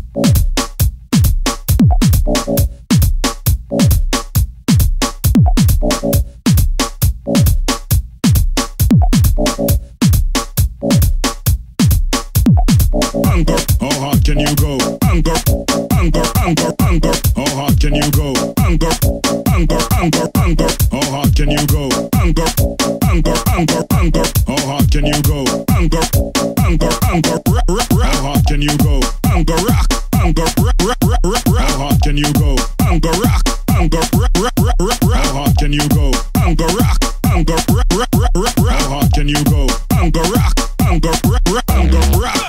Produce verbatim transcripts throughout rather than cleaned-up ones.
Anchor, how hard can you go? Anchor, anchor, anchor, anchor, how hard can you go? Anchor, anchor, anchor, anchor, how hard can you go? Anchor, anchor, anchor, anchor, how hard can you go? Anchor, anchor, anchor, rock, rock, rock, how hard can you go? Anchor, rock, anchor, rock, rock, rock, rock, rock, how hard can you go? Anchor, rock, anchor, rock, rock, rock, rock, rock, how hard can you go? Anchor, rock, anchor, rock, rock, rock, rock, rock, how hard can you go? Anchor, rock, anchor, rock, rock, anchor, rock.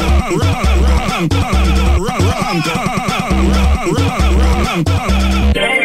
Run, run, run, run, run, run, run, run, run, run, run, run, run, run, run, run,